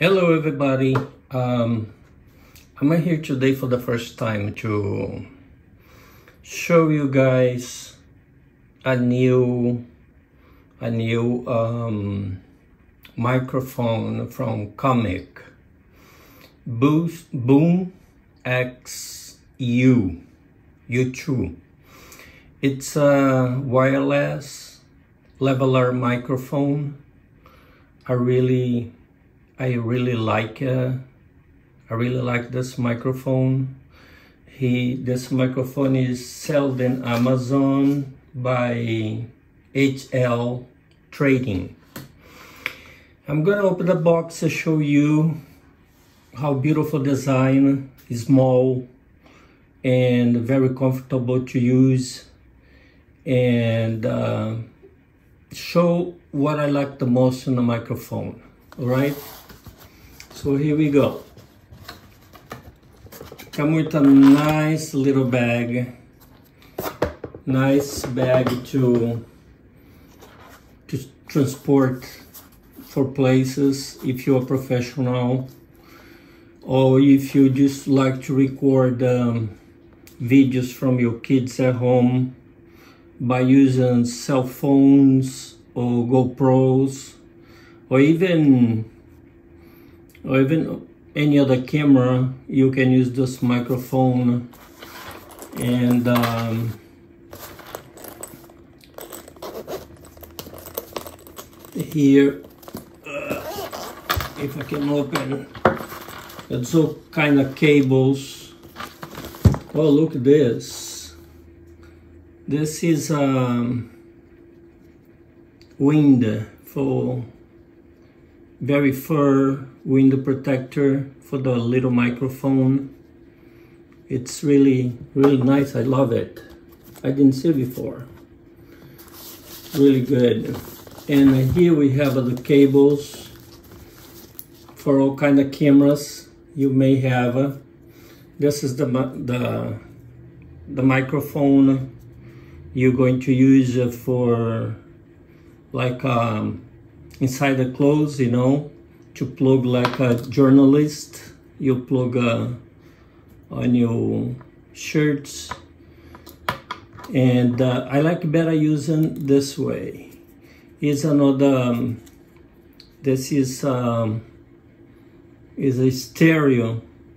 Hello everybody, I'm here today for the first time to show you guys a new microphone from Comic Boom X U2. It's a wireless leveler microphone. I really like this microphone. This microphone is sold in Amazon by HL Trading. I'm gonna open the box to show you how beautiful design, small and very comfortable to use, and show what I like the most in the microphone. All right, so here we go. Come with a nice little bag, nice bag to transport for places if you're a professional, or if you just like to record videos from your kids at home by using cell phones or GoPros, or even any other camera. You can use this microphone. And here, if I can open, it's all kind of cables. Oh, look at this. This is wind for very fur wind protector for the little microphone. It's really nice. I love it. I didn't see it before. Really good. And here we have the cables for all kind of cameras you may have. This is the microphone you're going to use for like inside the clothes, you know, to plug like a journalist. You plug on your shirts. And I like better using this way. Here's another, this is a stereo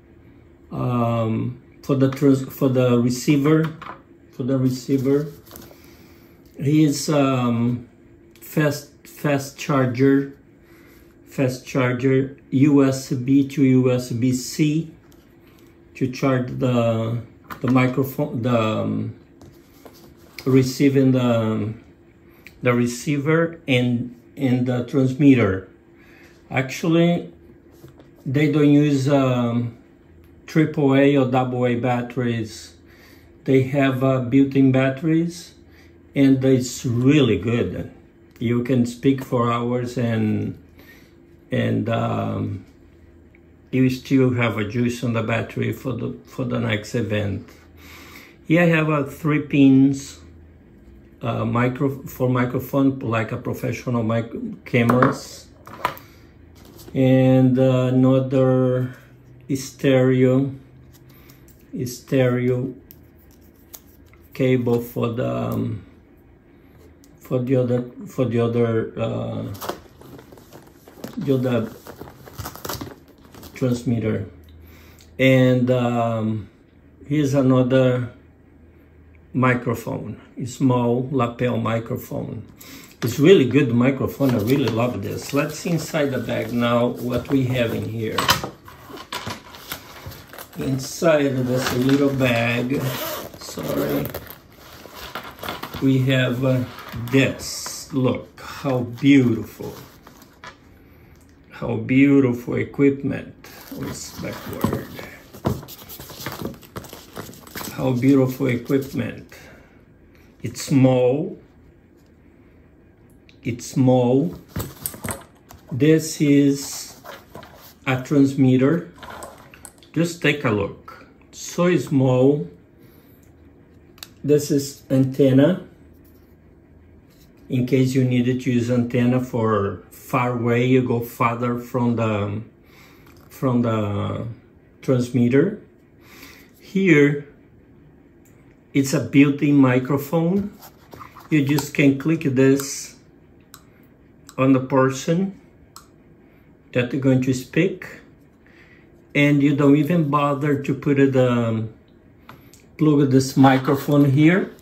for the receiver. Here's fast charger, USB to USB-C to charge the microphone, receiving the receiver and the transmitter. Actually, they don't use AAA or AA batteries. They have built-in batteries, and it's really good. You can speak for hours and you still have a juice on the battery for the next event. Here I have 3 pins for microphone, like a professional cameras, and another stereo cable for the other transmitter. And here's another microphone, a small lapel microphone. It's really good microphone. I really love this. Let's see inside the bag now what we have in here. Inside of this little bag, sorry, we have this. Look how beautiful equipment. Oh, it's backward. How beautiful equipment. It's small. This is a transmitter. Just take a look. So small. This is antenna. in case you needed to use antenna for far away, you go farther from from the transmitter. Here, it's a built-in microphone. You just can click this on the person that you're going to speak, and you don't even bother to put it, plug this microphone here,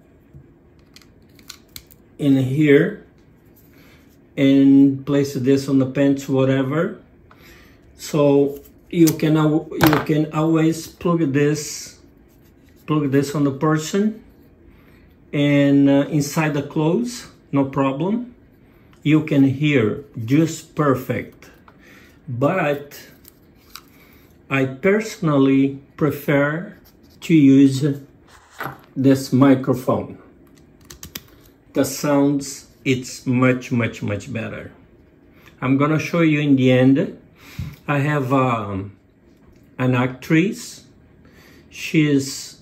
in here, and place this on the pants, whatever. So you can always plug this on the person, and inside the clothes, no problem. You can hear just perfect. But I personally prefer to use this microphone. The sounds, it's much better. I'm gonna show you in the end. I have an actress. She's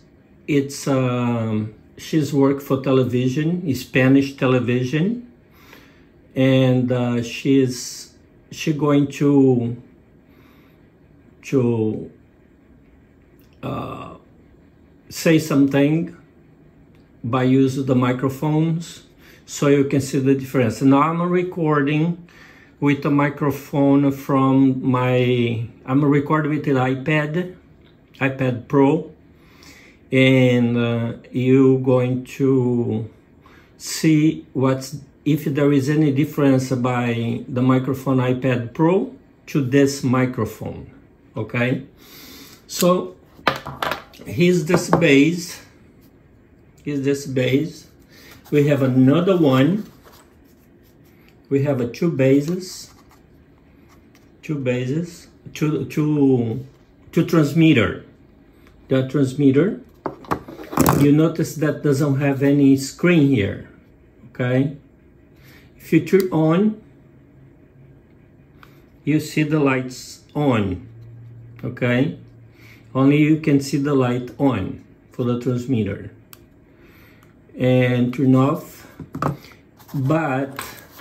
worked for television, Spanish television, and she's going to say something by use of the microphones, so you can see the difference. Now I'm recording with a microphone from I'm recording with an iPad Pro, and you're going to see if there is any difference by the microphone iPad Pro to this microphone, okay? So here's this base. We have another one. We have two transmitter. The transmitter, you notice that doesn't have any screen here, okay? If you turn on, you see the lights on, okay? Only you can see the light on for the transmitter. And turn off, but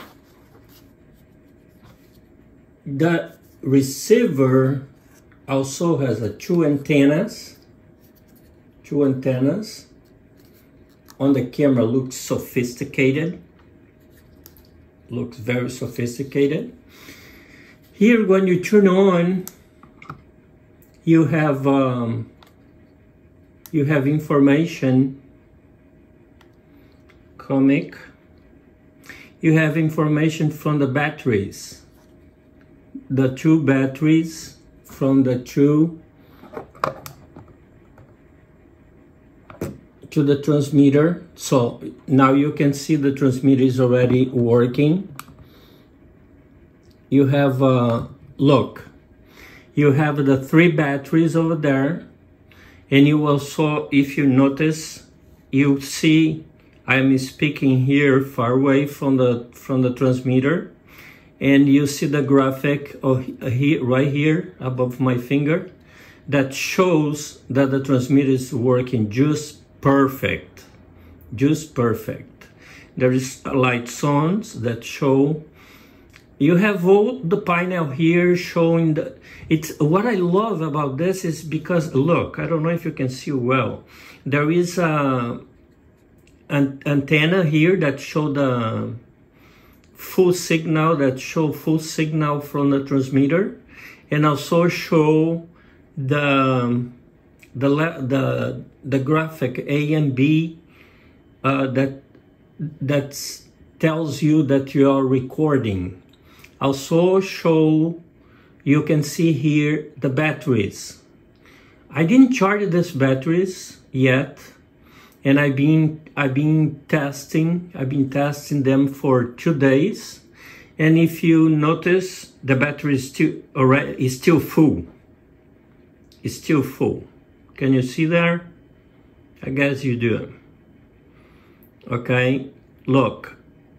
the receiver also has two antennas. On the camera, looks sophisticated. Looks very sophisticated. Here, when you turn on, you have information. Comic. You have information from the batteries. The two batteries from the two to the transmitter. So now you can see the transmitter is already working. You have, look, you have the 3 batteries over there, and you also, if you notice, you see I'm speaking here far away from the transmitter, and you see the graphic right here above my finger that shows that the transmitter is working just perfect. There is lights on that show. You have all the panel here showing what I love about this is because, look, I don't know if you can see well, there is an antenna here that show the full signal, from the transmitter, and also show the graphic A and B that tells you that you are recording. Also show, you can see here the batteries. I didn't charge these batteries yet, and I've been testing them for 2 days, and if you notice, the battery is still full. It's still full. Can you see there? I guess you do. Okay, look.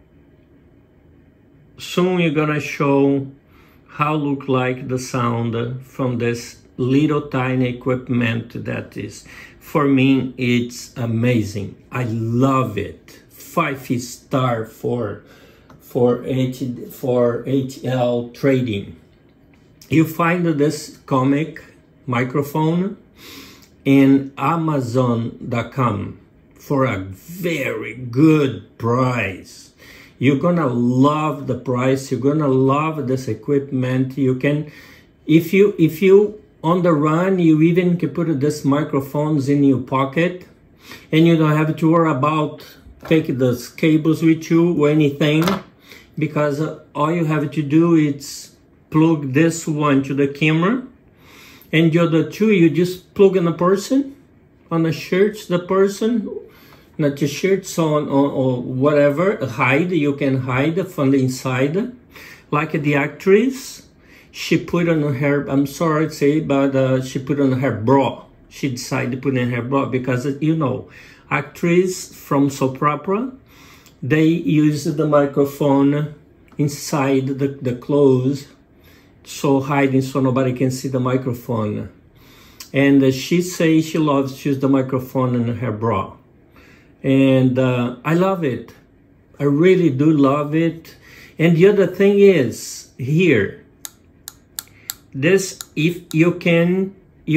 Soon you're gonna show how look like the sound from this little tiny equipment that is. For me, it's amazing. I love it. 5-star for HL trading. You find this comic microphone in Amazon.com for a very good price. You're gonna love the price. You're gonna love this equipment. You can, if you on the run, you even can put this microphones in your pocket, and you don't have to worry about taking those cables with you or anything, because all you have to do is plug this one to the camera, and the other two you just plug in the person, on the shirts, the person, not the shirts on or whatever, hide, you can hide from the inside, like the actress. She put on her, I'm sorry to say, but she put on her bra. She decided to put in her bra because, you know, actors from soap opera, they use the microphone inside the clothes, so hiding so nobody can see the microphone. And she says she loves to use the microphone in her bra. And I love it. I really do love it. And the other thing is, here, this, if you can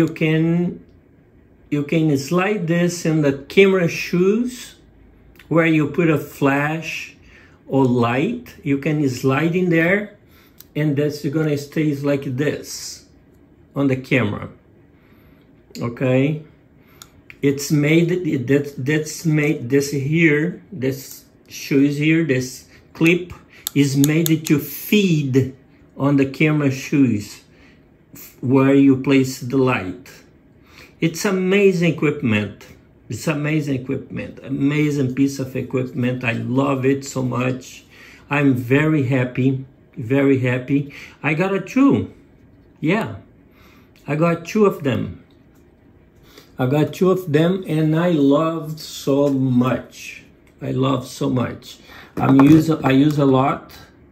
slide this in the camera shoes where you put a flash or light. You can slide in there, and that's gonna stay like this on the camera. Okay, it's made, that's made, this here, this shoes here, this clip is made to feed on the camera shoes where you place the light. It's amazing equipment. It's amazing equipment, amazing piece of equipment. I love it so much. I'm very happy, very happy. I got a two. Yeah, I got two of them. I got two of them, and I love so much. I love so much. I use a lot.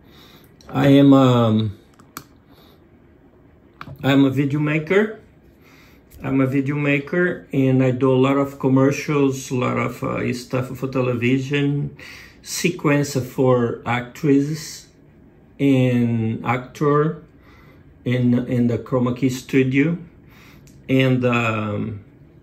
I'm a video maker. And I do a lot of commercials, a lot of stuff for television, sequence for actresses and actor in the Chroma Key studio. And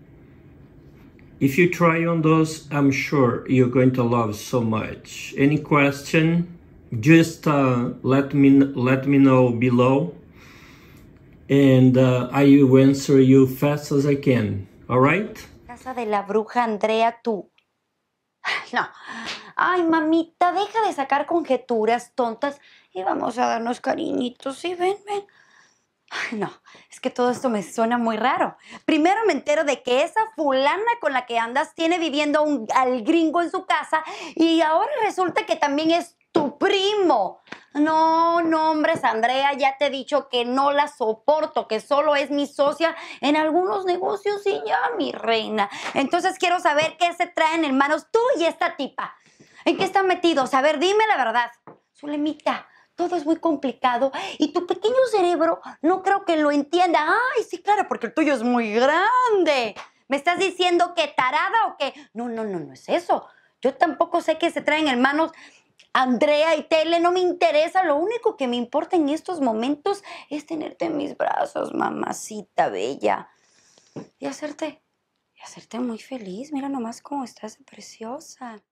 if you try on those, I'm sure you're going to love so much. Any question, just let me know below. And I will answer you fast as I can, all right? Casa de la bruja Andrea, tú. No. Ay, mamita, deja de sacar conjeturas tontas y vamos a darnos cariñitos, ¿sí? Ven. Ay, no, es que todo esto me suena muy raro. Primero me entero de que esa fulana con la que andas tiene viviendo al gringo en su casa, y ahora resulta que también es tu primo. No, hombres, Andrea, ya te he dicho que no la soporto, que solo es mi socia en algunos negocios y ya, mi reina. Entonces quiero saber qué se traen en manos tú y esta tipa. ¿En qué están metidos? A ver, dime la verdad. Zulemita, todo es muy complicado y tu pequeño cerebro no creo que lo entienda. Ay, sí, claro, porque el tuyo es muy grande. ¿Me estás diciendo que tarada o qué? No es eso. Yo tampoco sé qué se traen en manos Andrea y Tele, no me interesa. Lo único que me importa en estos momentos es tenerte en mis brazos, mamacita bella. Y hacerte muy feliz. Mira nomás cómo estás de preciosa.